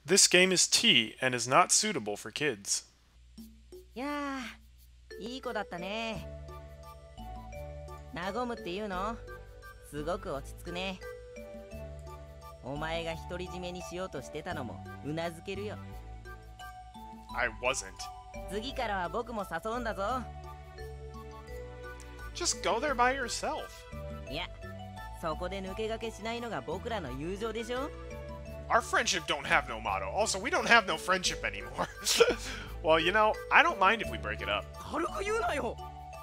This game is tea and is not suitable for kids. いやー、いい子だったね。和むっていうの？すごく落ち着くね。お前が独り占めにしようとしてたのもうなずけるよ。 I wasn't. 次からは僕も誘うんだぞ。 Just go there by yourself. いや、そこで抜け駆けしないのが僕らの友情でしょ。 Our friendship don't have no motto. Also, we don't have no friendship anymore. Well, you know, I don't mind if we break it up. 軽く言うなよ。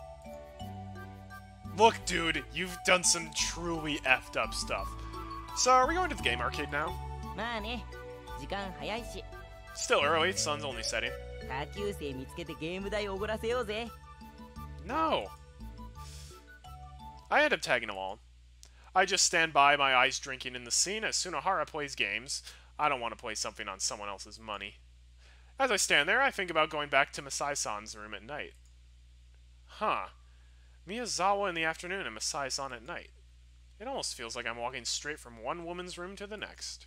Look, dude, you've done some truly effed up stuff. So, are we going to the game arcade now? まあね、時間早いし。 Still early, sun's only setting. 下級生見つけてゲーム代おごらせようぜ。 No. I end up tagging along. I just stand by my eyes drinking in the scene as Sunahara plays games. I don't want to play something on someone else's money. As I stand there, I think about going back to Misae-san's room at night. Huh. Miyazawa in the afternoon and Misae-san at night. It almost feels like I'm walking straight from one woman's room to the next.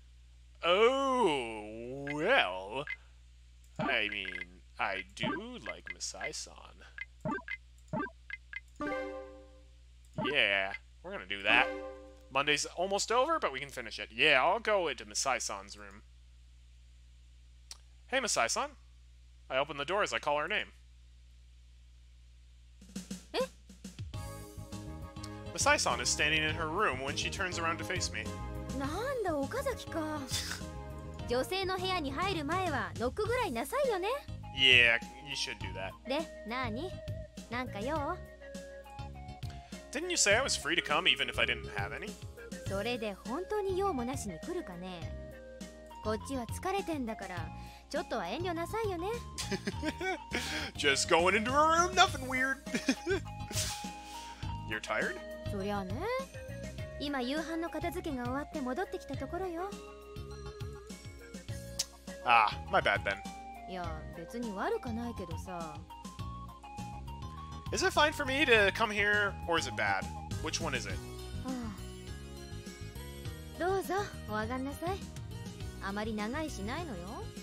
Oh, well. I mean, I do like Misae-san. Yeah, we're gonna do that. Monday's almost over, but we can finish it. Yeah, I'll go into Misae-san's room. Hey, Misae-san. I open the door as I call her name. Eh? Misae-san is standing in her room when she turns around to face me. なんだ岡崎か。女性の部屋に入る前はノックぐらいなさいよね。 Yeah, you should do that. で、なーに？なんか用？ Didn't you say I was free to come even if I didn't have any? それで本当に用もなしに来るかね。こっちは疲れてんだから、ちょっとは遠慮なさいよね。 Just going into a room, nothing weird. You're tired? そりゃね。今夕飯の片付けが終わって戻ってきたところよ。 Ah, my bad then. いや、別に悪かないけどさ。 Is it fine for me to come here, or is it bad? Which one is it? はあ、どうぞお上がんなさい。あまり長いしないのよ。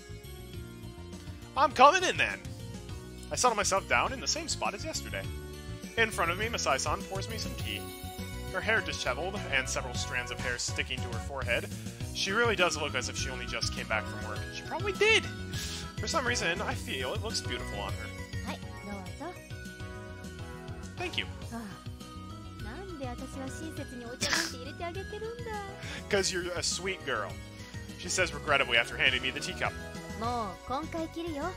I'm coming in then! I settle myself down in the same spot as yesterday. In front of me, Misae-san pours me some tea. Her hair disheveled, and several strands of hair sticking to her forehead. She really does look as if she only just came back from work. She probably did! For some reason, I feel it looks beautiful on her. はい、どうぞ。 Thank you. はあ、なんで私は親切にお茶なんて入れてあげてるんだ。 Because you're a sweet girl. She says regrettably after handing me the teacup. もう今回切るよ。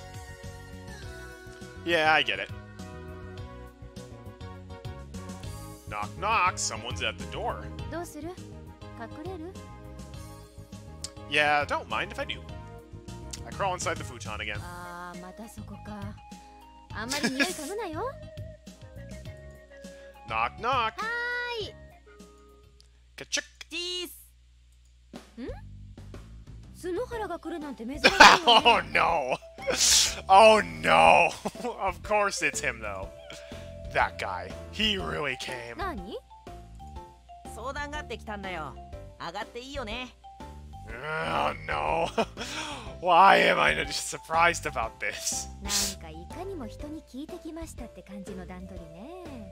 Yeah, I get it. Knock knock, someone's at the door. どうする？隠れる？ Yeah, don't mind if I do. I crawl inside the futon again. ああ、またそこか。あんまり匂い嗅ぐなよ。 Knock knock. はーい。 Ka-chick. チース。 ん？角原が来るなんて珍しいよね。 Oh no! Oh no! Of course it's him though. That guy. He really came. 何？ 相談があってきたんだよ。上がっていいよね。 Oh no. Why am I just surprised about this? なんかいかにも人に聞いてきましたって感じの段取りね。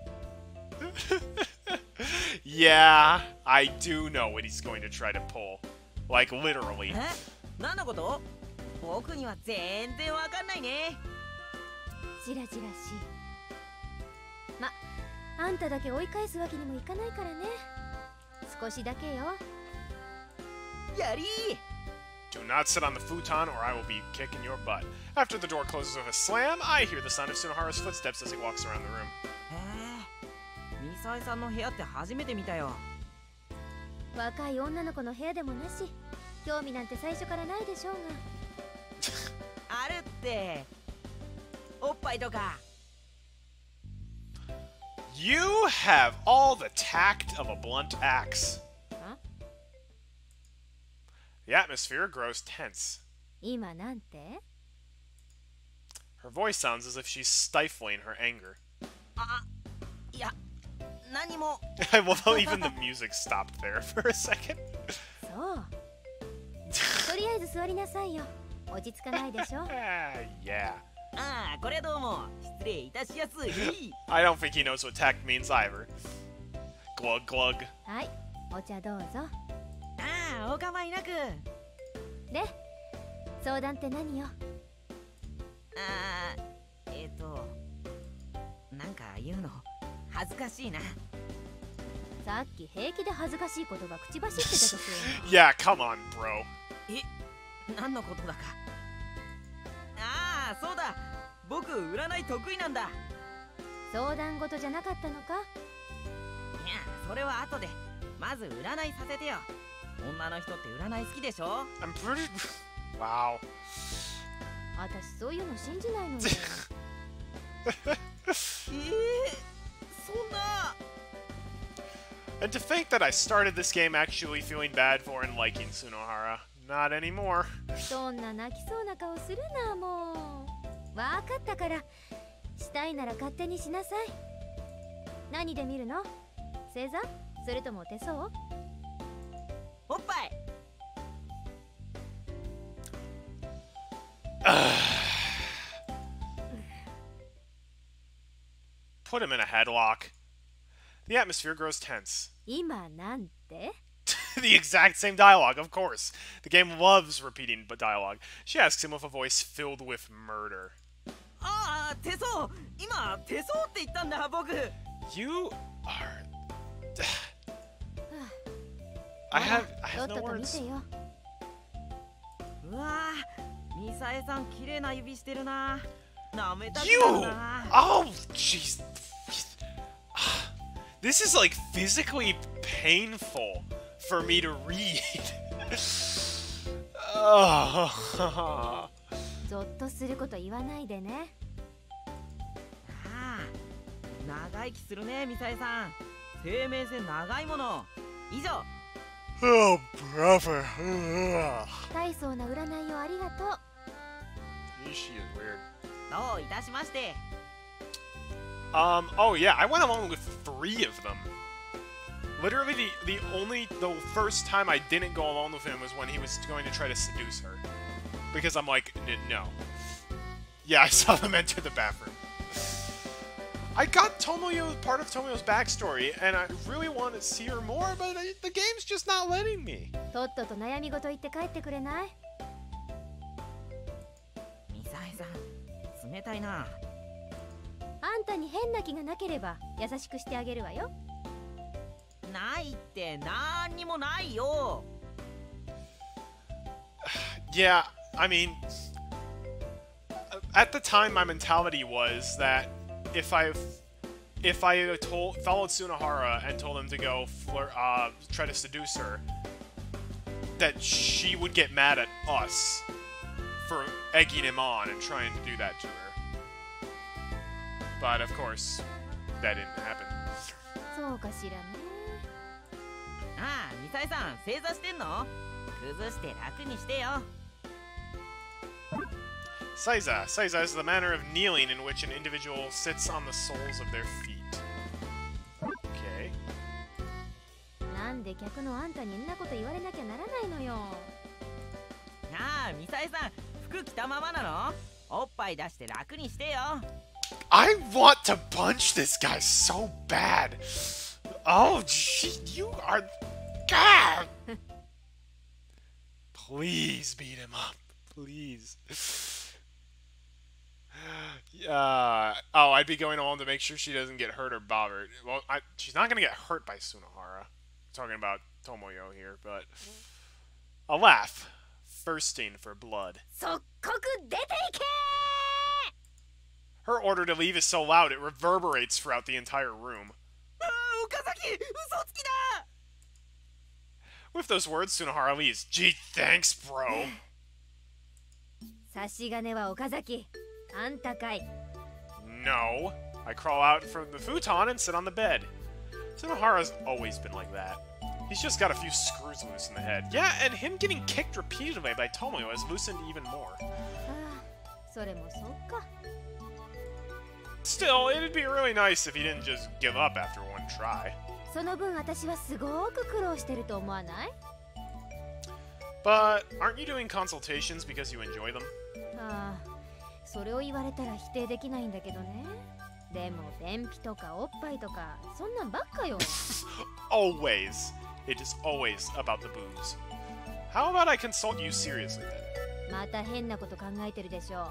Yeah, I do know what he's going to try to pull. Like literally. え？何のこと？僕には全然わかんないね。 じらじらしい。ま、あんただけ追い返すわけにもいかないからね。少しだけよ。 やりー。 Do not sit on the futon or I will be kicking your butt. After the door closes with a slam, I hear the sound of Sunahara's footsteps as he walks around the room. ミサイさんの部屋って初めて見たよ。 若い女の子の部屋でもなし、興味なんて最初からないでしょうが。 あるって。おっぱいとか。 You have all the tact of a blunt axe. あ？ The atmosphere grows tense. 今なんて？ Her voice sounds as if she's stifling her anger. あ、いや、何も。 Well, even the music stopped there for a second. そう。一りあえず座りなさいよ。落ち着かないでしょ。 Yeah. ああ、これどうも。失礼いたしやすい。 I don't think he knows what tact means either. Glug glug. はい、お茶どうぞ。 ああ、お構いなく。 で、相談って何よ。 ああ、なんか言うの恥ずかしいな。 さっき平気で恥ずかしい言葉口走ってたとすよ。 Yeah, come on, bro. 何のことだか。ああ、そうだ。僕占い得意なんだ。 相談事じゃなかったのか。 いや、それは後で。まず占いさせてよ。女の人って占い好きでしょ。 I'm pretty... Wow. 私そういうの信じないのよ。 そんな。 And to think that I started this game actually feeling bad for and liking Tsunohara. Not anymore. そんな泣きそうな顔するな、もう。わかったから。したいなら勝手にしなさい。何で見るの？星座？それとも手相？ おっぱい。 Put him in a headlock. The atmosphere grows tense. 今なんて？ The exact same dialogue, of course. The game loves repeating dialogue. She asks him with a voice filled with murder. ああ、手相。今手相って言ったんだ、僕。 You are... I have とっ no とと見 words. てよ。 うわあ、ミサエさん綺麗な指してるな。舐めたく You! なるな。 Oh, jeez. This is like physically painful for me to read. Oh. ゾッとすること言わないでね。 ああ、長生きするね、ミサエさん。生命線長いもの。以上。 Oh, brother. 大層な占いをありがとう。 She is weird. どういたしまして。 Oh yeah, I went along with 3 of them. Literally, the first time I didn't go along with him was when he was going to try to seduce her. Because I'm like, no. Yeah, I saw them enter the bathroom. I got part of Tomoyo's backstory, and I really want to see her more, but the game's just not letting me. とっとと悩み事言って帰ってくれない？ ミサエさん、冷たいな。 あんたに変な気がなければ優しくしてあげるわよ。 ないってなんにもないよ。 Yeah, I mean, at the time, my mentality was that if I followed Tsunohara and told him to go try to seduce her, that she would get mad at us for egging him on and trying to do that to her. But of course, that didn't happen. そうかしらね。 ああ、ミサエさん、正座してんの？崩して楽にしてよ。 Saiza. Saiza is the manner of kneeling in which an individual sits on the soles of their feet. Okay. なんで客のあんたにんなこと言われなきゃならないのよ。 ああ、ミサエさん、服着たままなの？おっぱい出して楽にしてよ。 I want to punch this guy so bad. Oh, gee, you are... God! Please beat him up. Please. Oh, I'd be going along to make sure she doesn't get hurt or bothered. Well, she's not going to get hurt by Tsunohara. I'm talking about Tomoyo here, but... A laugh. Thirsting for blood. 即刻出ていけ！ Her order to leave is so loud it reverberates throughout the entire room. ああ、岡崎、嘘つきだ！ With those words, Tsunohara leaves. Gee, thanks, bro. 差し金は岡崎。あんたかい。 No. I crawl out from the futon and sit on the bed. Tsunohara's always been like that. He's just got a few screws loose in the head. Yeah, and him getting kicked repeatedly by Tomoyo has loosened even more. ああ、それもそっか。 Still, it'd be really nice if he didn't just give up after one try. その分私はすごく苦労してると思わない？ But aren't you doing consultations because you enjoy them? ああ、それを言われたら否定できないんだけどね。でも便秘とかおっぱいとかそんなんばっかよ。 Always. It is always about the boobs. How about I consult you seriously then? また変なこと考えてるでしょ。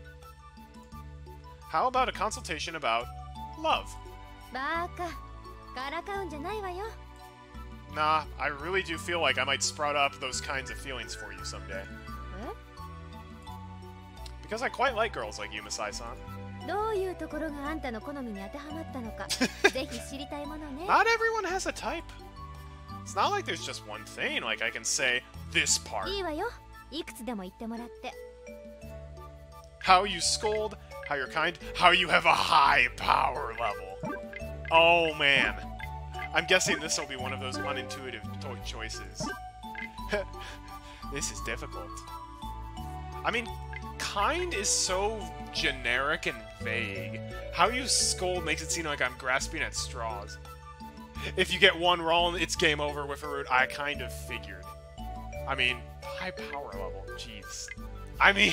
How about a consultation about love? バーカ、からかうんじゃないわよ。 Nah, I really do feel like I might sprout up those kinds of feelings for you someday. え？ Because I quite like girls like you, Misae-san. どういうところがあんたの好みに当てはまったのかぜひ知りたいものね。 Not everyone has a type. It's not like there's just one thing, like I can say this part. いいわよ。いくつでも言ってもらって。 How you scold, how you're kind, how you have a high power level. Oh man. I'm guessing this will be one of those unintuitive choices. This is difficult. I mean, kind is so generic and vague. How you scold makes it seem like I'm grasping at straws. If you get one wrong, it's game over with a root. I kind of figured. I mean, high power level. Jeez. I mean...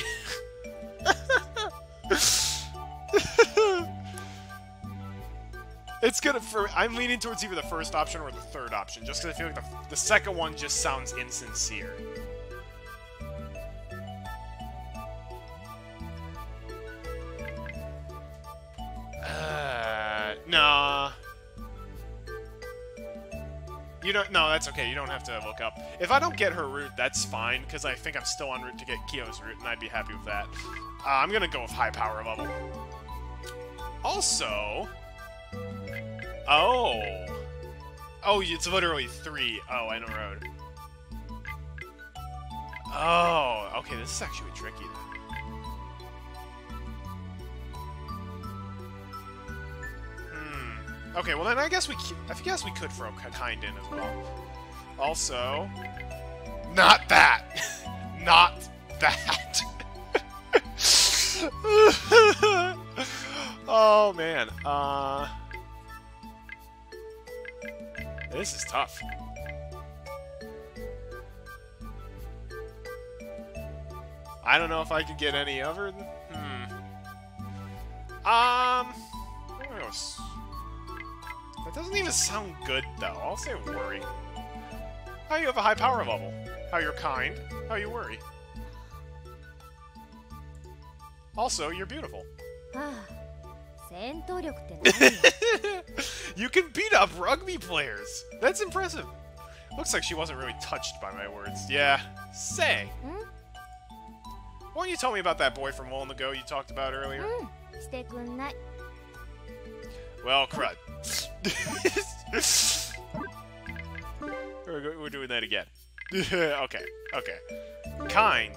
It's gonna... I'm leaning towards either the first option or the third option, just because I feel like the second one just sounds insincere. Nah. You don't... No, that's okay. You don't have to look up. If I don't get her route, that's fine, because I think I'm still en route to get Kyo's route, and I'd be happy with that. I'm gonna go with high power level. Also... Oh. Oh, it's literally 3. Oh, I know road. Oh, okay, this is actually tricky then. Okay, well then I guess we could throw kind in as well. Also, not that. Not that. Oh man. This is tough. I don't know if I could get any other. That doesn't even sound good though. I'll say worry. How you have a high power level. How you're kind. How you worry. Also, you're beautiful. 戦闘力って何？ You can beat up rugby players. That's impressive. Looks like she wasn't really touched by my words. Yeah. Say. Why don't you tell me about that boy from long ago you talked about earlier? してくんない。 Well, crud. We're doing that again. Okay. Okay. Kind.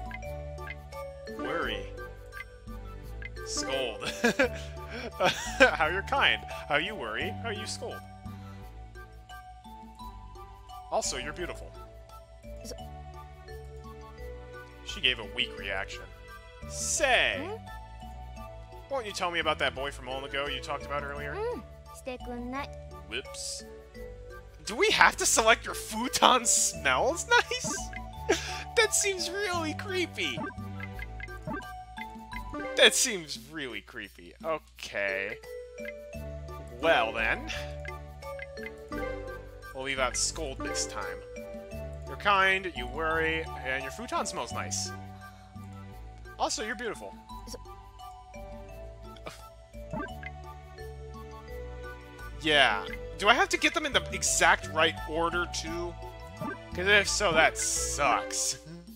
Worry. Scold. How you're kind. How you worry. How you scold. Also, you're beautiful. She gave a weak reaction. Say! Why don't you tell me about that boy from long ago you talked about earlier? してくんない。 Whoops. Do we have to select your futon smells nice? That seems really creepy. That seems really creepy. Okay. Well then. We'll leave out scold this time. You're kind, you worry, and your futon smells nice. Also, you're beautiful. Yeah. Do I have to get them in the exact right order, too? Because if so, that sucks.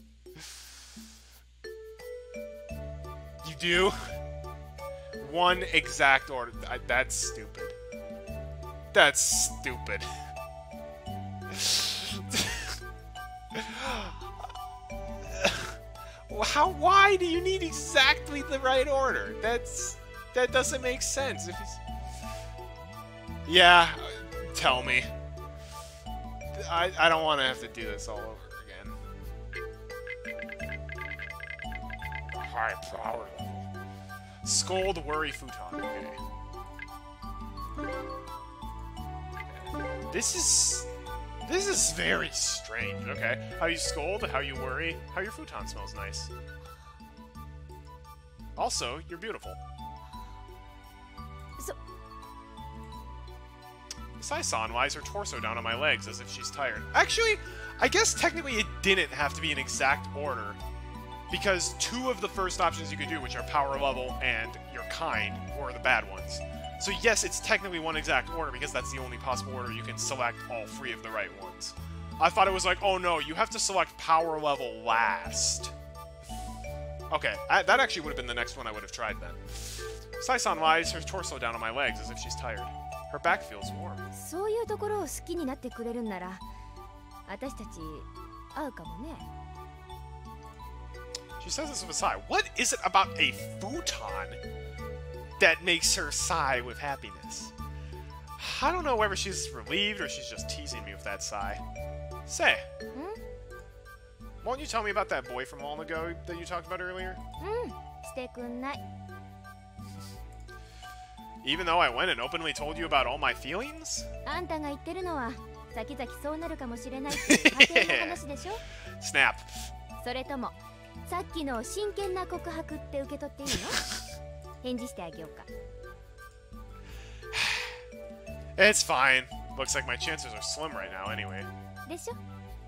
You do? One exact order. That's stupid. That's stupid. Why do you need exactly the right order? That doesn't make sense. If he's... Yeah, tell me. I don't want to have to do this all over again. High power level. Scold, worry, futon. Okay. This is... This is very strange. Okay. How you scold, how you worry, how your futon smells nice. Also, you're beautiful. Misae-san lies her torso down on my legs as if she's tired. Actually, I guess technically it didn't have to be an exact order, because two of the first options you could do, which are power level and your kind, were the bad ones. So yes, it's technically one exact order, because that's the only possible order you can select all three of the right ones. I thought it was like, oh no, you have to select power level last. Okay, that actually would have been the next one I would have tried then. Misae-san lies her torso down on my legs as if she's tired. Her back feels warm. そういうところを好きになってくれるんなら、私たち会うかもね。 She says this with a sigh. What is it about a futon that makes her sigh with happiness? I don't know whether she's relieved or she's just teasing me with that sigh. Say, won't you tell me about that boy from long ago that you talked about earlier? してくんない。 Even though I went and openly told you about all my feelings? あんたが言ってるのは先々そうなるかもしれないっていう家庭の話でしょ。 Snap. それともさっきの真剣な告白って受け取っていいの？返事してあげようか。 It's fine. Looks like my chances are slim right now anyway. でしょ？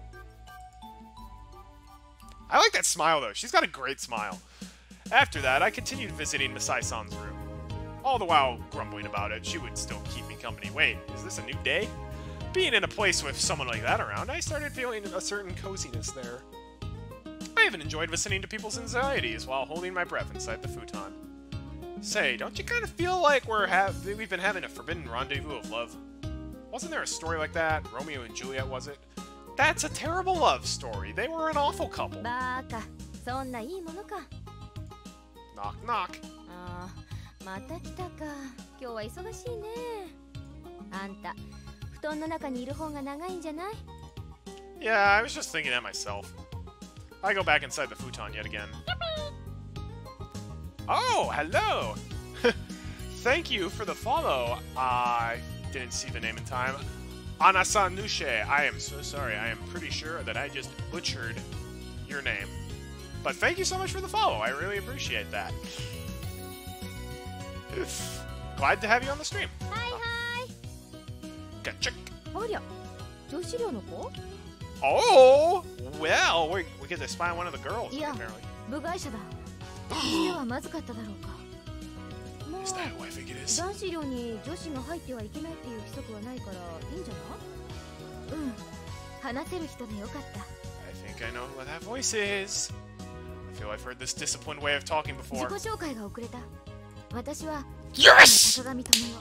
I like that smile though. She's got a great smile. After that, I continued visiting Misae-san's room. All the while grumbling about it, she would still keep me company. Wait, is this a new day? Being in a place with someone like that around, I started feeling a certain coziness there. I even enjoyed listening to people's anxieties while holding my breath inside the futon. Say, don't you kind of feel like we've been having a forbidden rendezvous of love? Wasn't there a story like that? Romeo and Juliet, was it? That's a terrible love story. They were an awful couple. バーカ、そんないいものか。 Knock, knock. ああ、また来たか。今日は忙しいね。あんた、布団の中にいる方が長いんじゃない？ Yeah, I was just thinking that myself. I go back inside the futon yet again. Oh, hello! Thank you for the follow. I didn't see the name in time. Anasan Nushe, I am so sorry. I am pretty sure that I just butchered your name. But thank you so much for the follow. I really appreciate that. Glad to have you on the stream. はいはい。 Gotcha. ありゃ、女子寮の子？ Oh! Well, we get to spy on one of the girls, Yeah. apparently. 部外者だ。家はまずかっただろうか。ま Is that あ、 who I think it is? 男子寮に女子が入ってはいけないっていう規則はないからいいんじゃない？うん。話せる人でよかった。 I think I know who that voice is. I feel I've heard this disciplined way of talking 自 before. 己紹介が遅れた。私は Yes! 坂上智代。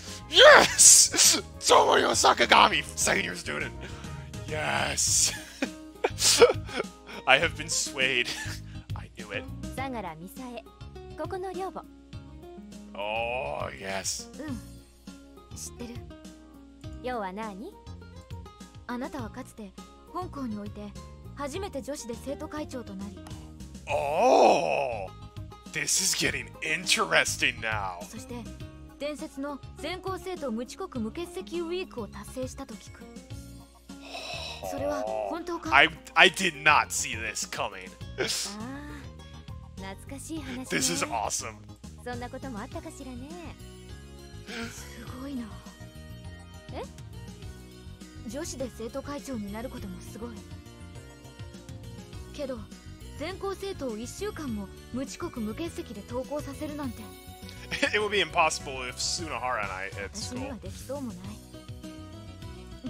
Yes! Tomoyo Sakagami, second year student. Yes! I have been swayed. I knew it. 相良美沙恵。ここの寮母。 Oh, yes. うん。知ってる。要は何？あなたはかつて香港において初めて女子で生徒会長となり。 Oh! This is getting interesting now. そして伝説の全校生徒無遅刻無欠席ウィークを達成したと聞く。それは本当か？ I did not see this coming. ああ、懐かしい話ね。 This is awesome. そんなこともあったかしらね。すごいな。え？女子で生徒会長になることもすごい。けど全校生徒を1週間も無遅刻無欠席で登校させるなんて。 It would be impossible if Sunahara and I at 私に school. はできそうもない。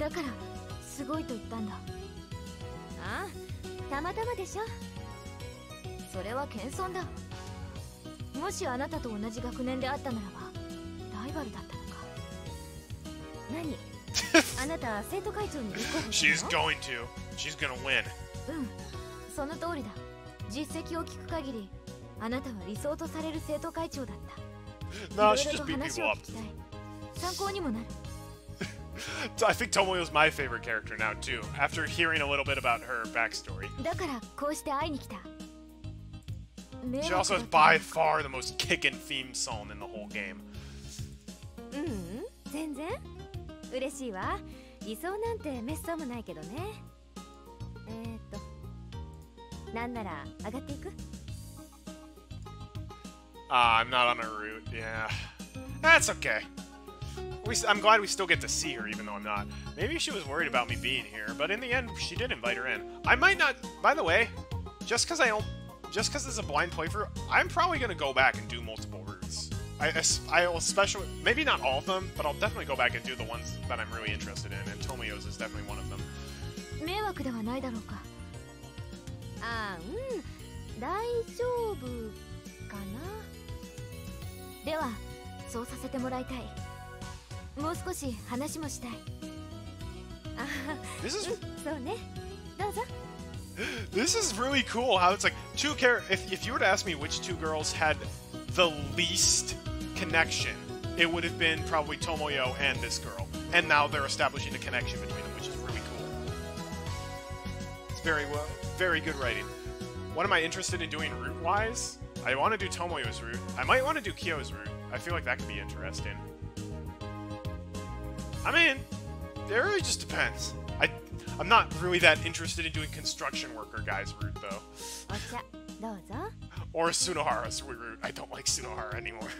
だからすごいと言ったんだ。ああ、たまたまでしょ。それは謙遜だ。もしあなたと同じ学年であったならばライバルだったのか。何？あなた生徒会長に立候補したの？ She's going to. She's gonna win. うん、その通りだ。実績を聞く限りあなたは理想とされる生徒会長だった。 No, い she ろい just ろと beat 話 people を up. 聞きたい。参考にもなる。 I think Tomoyo's my favorite character now too. After hearing a little bit about her backstory, だからこうして会いに来た。 she also has by far the most kickin' theme song in the whole game. うん、全然嬉しいわ。 偽装なんてめっそうもないけどね。なんなら上がっていく？ I'm not on a route. Yeah, that's okay. I'm glad we still get to see her, even though I'm not. Maybe she was worried about me being here, but in the end, she did invite her in. I might not. By the way, just because it's a blind playthrough, I'm probably gonna go back and do multiple routes. I'll especially, maybe not all of them, but I'll definitely go back and do the ones that I'm really interested in, and Tomoyo's is definitely one of them. 迷惑ではないだろうか。ああ、大丈夫かな。ではそうさせてもらいたい。もう少し話もしたい。ああ、そうね。どうぞ。 This is really cool how it's like if you were to ask me which two girls had the least connection, it would have been probably Tomoyo and this girl. And now they're establishing a connection between them, which is really cool. It's very good writing. What am I interested in doing route-wise? I want to do Tomoyo's route. I might want to do Kyo's route. I feel like that could be interesting. I mean, it really just depends. I'm not really that interested in doing construction worker guy's route, though. Or Sunohara's route. I don't like Sunohara anymore.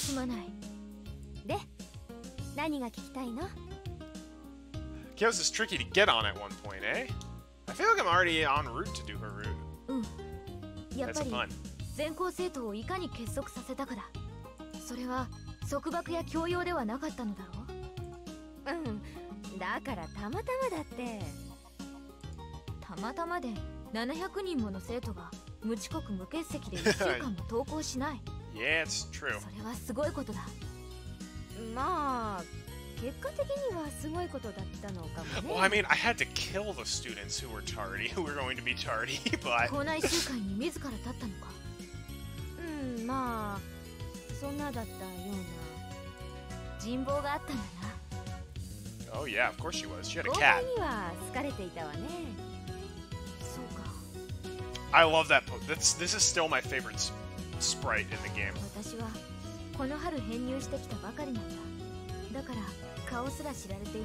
Kyo's is tricky to get on at one point, eh? I feel like I'm already en route to do her route. That's fun. 全校生徒をいかに結束させたかだ。それは束縛や強要ではなかったのだろう。だからたまたまだって。たまたまで700人もの生徒が無遅刻無欠席で1週間も登校しない。 Yeah, it's true. それはすごいことだ。まあ結果的にはすごいことだったのかもね。 Well, I mean, I had to kill the students who were tardy, who were going to be tardy, but 校内集会に自ら立ったのか。まあそんなだったような人望があったんだな。 Oh yeah, of course she was. She had a 後 cat. 輩には好かれていたわね。そうか。 I love that post. This is still my favorite sprite in the game. 私はこの春編入してきたばかりなんだ。だから顔すら知られていない。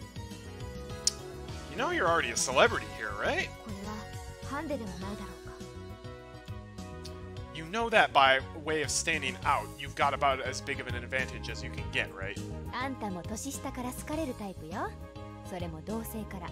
You know you're already a celebrity here, right? これはハンデではないだろうか。 You know that by way of standing out, you've got about as big of an advantage as you can get, right? あんたも年下から好かれるタイプよ。それも同性から。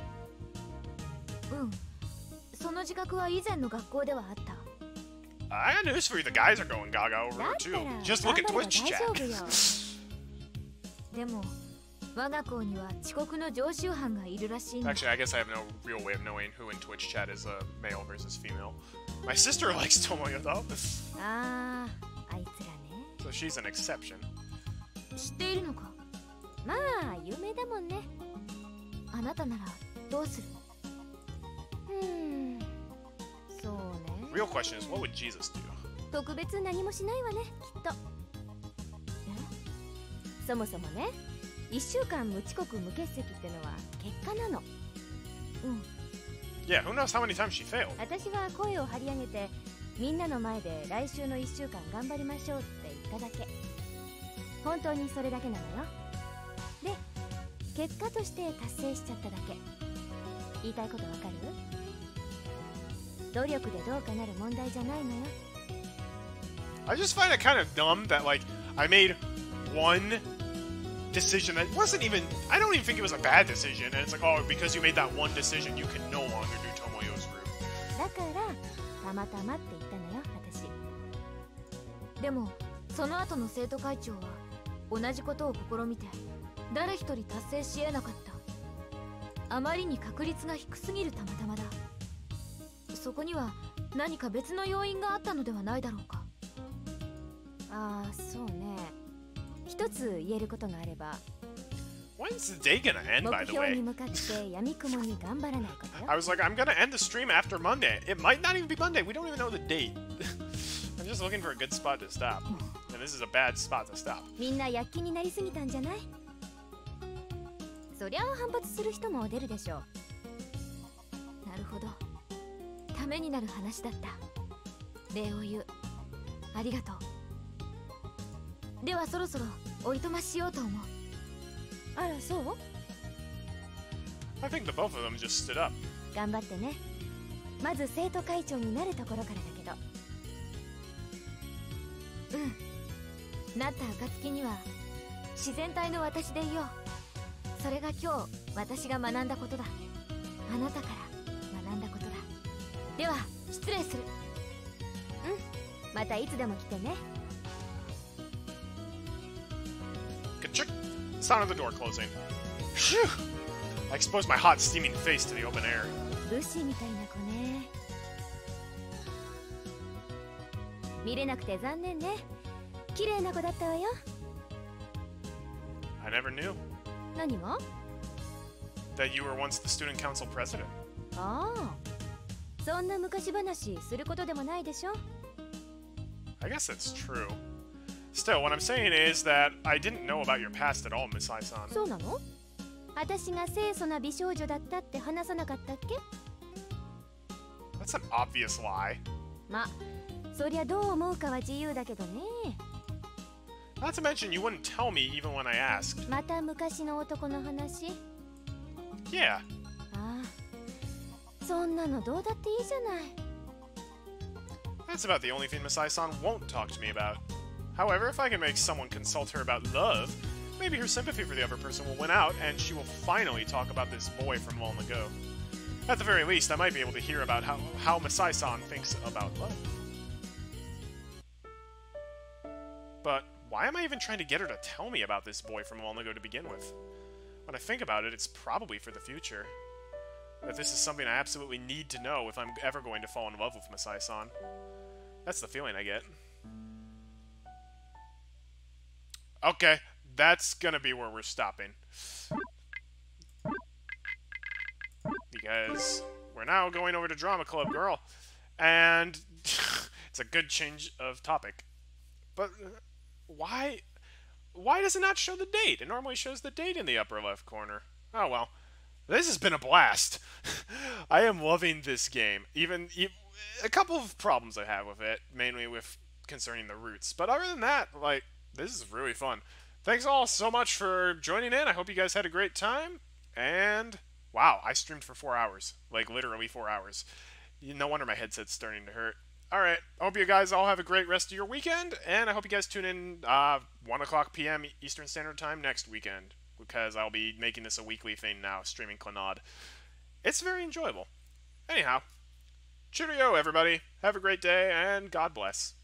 その自覚は以前の学校ではあった。 I got news for you. The guys are going gaga over her too. Just look at Twitch chat. でも我が校には遅刻の常習犯がいるらしいんだ。 Actually, I guess I have no real way of knowing who in Twitch chat is male versus female. My sister likes Tomoyo though. あいつらね。 So she's an exception. 知っているのか。まあ有名だもんね。あなたならどうする？そうね。 Real question is, what would Jesus do? 特別何もしないわね、きっと。そもそもね、1週間無遅刻無欠席ってのは結果なの。 Yeah, who knows how many times she failed? 私は声を張り上げて、みんなの前で来週の1週間頑張りましょうって言っただけ。本当にそれだけなのよ。で、結果として達成しちゃっただけ。言いたいことわかる？努力でどうかなる問題じゃないのよ。 I just find it kind of dumb that like I made one decision that wasn't even, I don't even think it was a bad decision, and it's like, oh, because you made that one decision, you can no longer do Tomoyo's route. だからたまたまって言ったのよ、私。でもその後の生徒会長は同じことを試みて誰一人達成し得なかった。あまりに確率が低すぎるたまたまだ。そこには何か別の要因があったのではないだろうか。そうね。一つ言えることがあれば。 When's the day gonna end, by the way? 目標に向かって闇雲に頑張らないことよ。 I was like, I'm gonna end the stream after Monday. It might not even be Monday. We don't even know the date. I'm just looking for a good spot to stop. And this is a bad spot to stop. みんな躍起になりすぎたんじゃない？そりゃ反発する人も出るでしょう。なるほど。ためになる話だった。礼を言う。ありがとう。ではそろそろおいとましようと思う。あら、そう？ I think the both of them just stood up. 頑張ってね。まず生徒会長になるところからだけど。なった暁には自然体の私でいよう。それが今日私が学んだことだ。あなたから学んだことだ。では失礼する。またいつでも来てね。 Ka-chick! Sound of the door closing. Phew! I exposed my hot, steaming face to the open air. 武士みたいな子ね。見れなくて残念ね。綺麗な子だったわよ。 I never knew 何が？ that you were once the student council president. ああ、そんな昔話することでもないでしょ。 I guess that's true. Still, what I'm saying is that I didn't know about your past at all, Misae-san. そうなの？私が清楚な美少女だったって話さなかったっけ？ That's an obvious lie. ま、そりゃどう思うかは自由だけどね。 Not to mention, you wouldn't tell me even when I asked. また昔の男の話？ Yeah. ああ、そんなのどうだっていいじゃない。 That's about the only thing Misae-san won't talk to me about. However, if I can make someone consult her about love, maybe her sympathy for the other person will win out, and she will finally talk about this boy from long ago. At the very least, I might be able to hear about how Misae-san thinks about love. But why am I even trying to get her to tell me about this boy from long ago to begin with? When I think about it, it's probably for the future. That this is something I absolutely need to know if I'm ever going to fall in love with Misae-san. That's the feeling I get. Okay, that's gonna be where we're stopping. Because we're now going over to Drama Club Girl. And it's a good change of topic. But why does it not show the date? It normally shows the date in the upper left corner. Oh well. This has been a blast. I am loving this game. Even a couple of problems I have with it, mainly with concerning the routes. But other than that, like, this is really fun. Thanks all so much for joining in. I hope you guys had a great time. And wow, I streamed for 4 hours. Like, literally 4 hours. No wonder my headset's starting to hurt. Alright, I hope you guys all have a great rest of your weekend. And I hope you guys tune in 1 o'clock p.m. Eastern Standard Time next weekend. Because I'll be making this a weekly thing now, streaming CLANNAD. It's very enjoyable. Anyhow, cheerio everybody. Have a great day, and God bless.